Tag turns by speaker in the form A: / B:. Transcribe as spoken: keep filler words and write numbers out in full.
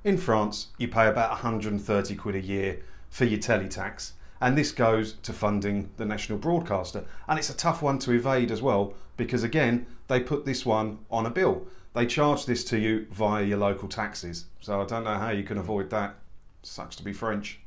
A: In France, you pay about one hundred and thirty quid a year for your teletax, and this goes to funding the national broadcaster. And it's a tough one to evade as well, because again, they put this one on a bill. They charge this to you via your local taxes. So I don't know how you can avoid that. Sucks to be French.